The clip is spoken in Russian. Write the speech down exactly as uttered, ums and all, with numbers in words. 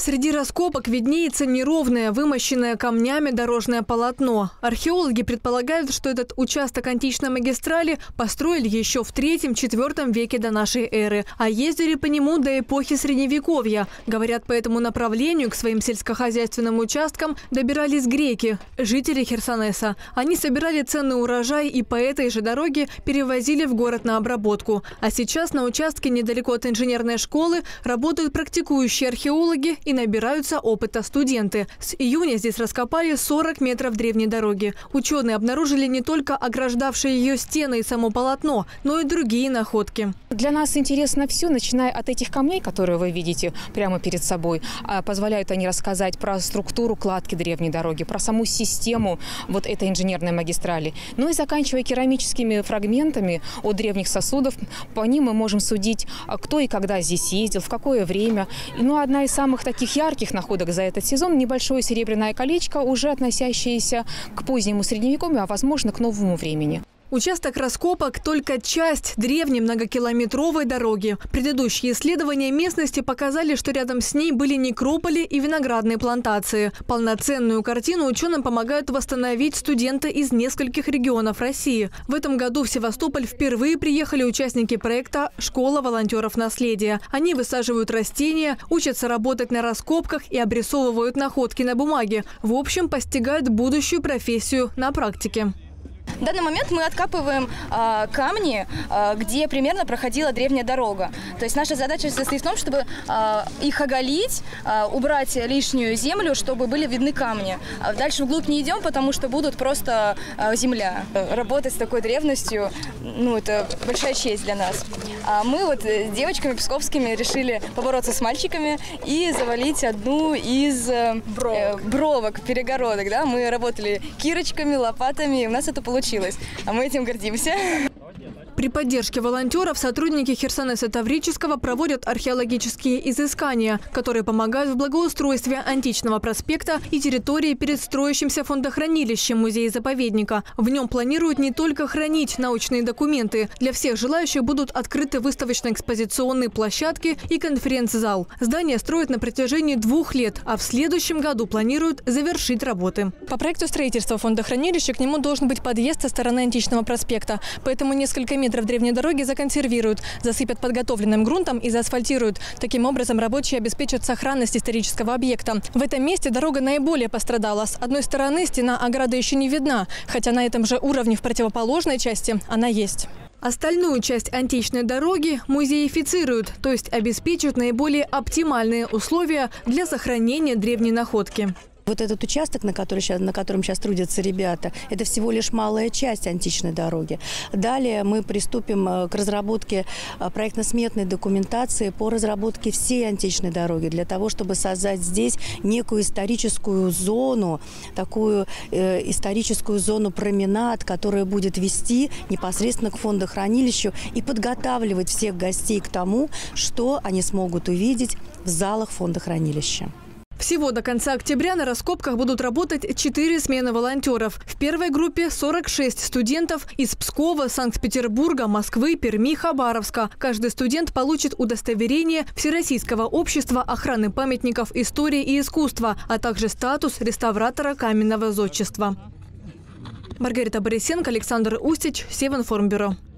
Среди раскопок виднеется неровное, вымощенное камнями дорожное полотно. Археологи предполагают, что этот участок античной магистрали построили еще в третьем-четвёртом веке до нашей эры, а ездили по нему до эпохи Средневековья. Говорят, по этому направлению к своим сельскохозяйственным участкам добирались греки, жители Херсонеса. Они собирали ценный урожай и по этой же дороге перевозили в город на обработку. А сейчас на участке недалеко от инженерной школы работают практикующие археологи и набираются опыта студенты. С июня здесь раскопали сорок метров древней дороги. Ученые обнаружили не только ограждавшие ее стены и само полотно, но и другие находки. Для нас интересно все, начиная от этих камней, которые вы видите прямо перед собой. Позволяют они рассказать про структуру кладки древней дороги, про саму систему вот этой инженерной магистрали. Ну и заканчивая керамическими фрагментами от древних сосудов, по ним мы можем судить, кто и когда здесь ездил, в какое время. Ну, одна из самых таких ярких находок за этот сезон – небольшое серебряное колечко, уже относящееся к позднему Средневековью, а возможно к новому времени. Участок раскопок – только часть древней многокилометровой дороги. Предыдущие исследования местности показали, что рядом с ней были некрополи и виноградные плантации. Полноценную картину ученым помогают восстановить студенты из нескольких регионов России. В этом году в Севастополь впервые приехали участники проекта «Школа волонтеров наследия». Они высаживают растения, учатся работать на раскопках и обрисовывают находки на бумаге. В общем, постигают будущую профессию на практике. В данный момент мы откапываем э, камни, э, где примерно проходила древняя дорога. То есть наша задача состоит в том, чтобы э, их оголить, э, убрать лишнюю землю, чтобы были видны камни. А дальше вглубь не идем, потому что будут просто э, земля. Работать с такой древностью, ну, это большая честь для нас. А мы вот с девочками псковскими решили побороться с мальчиками и завалить одну из э, бровок. бровок, перегородок. Да? Мы работали кирочками, лопатами, и у нас это получилось. А мы этим гордимся. При поддержке волонтеров сотрудники Херсонеса Таврического проводят археологические изыскания, которые помогают в благоустройстве античного проспекта и территории перед строящимся фондохранилищем музея-заповедника. В нем планируют не только хранить научные документы. Для всех желающих будут открыты выставочно-экспозиционные площадки и конференц-зал. Здание строят на протяжении двух лет, а в следующем году планируют завершить работы. По проекту строительства фондохранилища к нему должен быть подъезд со стороны античного проспекта. Поэтому несколько метров древней дороги законсервируют, засыпят подготовленным грунтом и заасфальтируют. Таким образом, рабочие обеспечат сохранность исторического объекта. В этом месте дорога наиболее пострадала. С одной стороны, стена ограды еще не видна, хотя на этом же уровне в противоположной части она есть. Остальную часть античной дороги музеифицируют, то есть обеспечат наиболее оптимальные условия для сохранения древней находки. Вот этот участок, на, который сейчас, на котором сейчас трудятся ребята, это всего лишь малая часть античной дороги. Далее мы приступим к разработке проектно-сметной документации по разработке всей античной дороги, для того, чтобы создать здесь некую историческую зону, такую э, историческую зону променад, которая будет вести непосредственно к фондохранилищу и подготавливать всех гостей к тому, что они смогут увидеть в залах фондохранилища. Всего до конца октября на раскопках будут работать четыре смены волонтеров. В первой группе сорок шесть студентов из Пскова, Санкт-Петербурга, Москвы, Перми, Хабаровска. Каждый студент получит удостоверение Всероссийского общества охраны памятников истории и искусства, а также статус реставратора каменного зодчества. Маргарита Борисенко, Александр Устич, Севинформбюро.